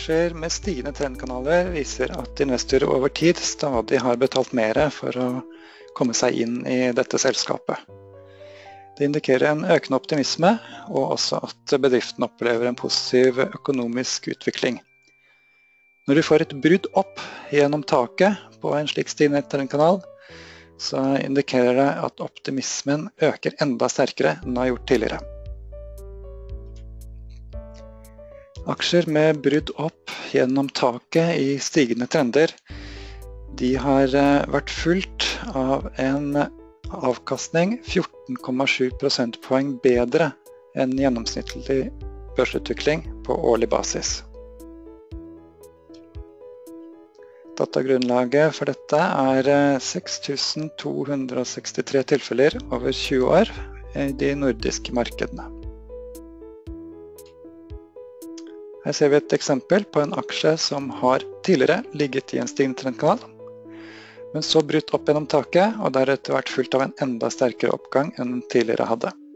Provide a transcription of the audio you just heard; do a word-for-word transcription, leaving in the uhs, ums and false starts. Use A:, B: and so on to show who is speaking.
A: Aksjer med stigende trendkanaler viser at investorer over tid stadig har betalt mer for å komme seg inn i dette selskapet. Det indikerer en økende optimisme, og også at bedriften opplever en positiv økonomisk utvikling. Når du får et brudd opp gjennom taket på en slik stigende trendkanal, så indikerer det at optimismen øker enda sterkere enn den har gjort tidligere. Aksjer med brudd opp gjennom taket i stigende trender, de har vært fulgt av en avkastning fjorten komma sju prosentpoeng bedre enn gjennomsnittlig børsutvikling på årlig basis. Datagrunnlaget for dette er seks tusen to hundre sekstitre tilfeller over tjue år i de nordiske markedene. Her ser vi et eksempel på en aksje som har tidligere ligget i en stigende trendkanal, men så brutt opp gjennom taket, og deretter vært fulgt av en enda sterkere oppgang enn den tidligere hadde.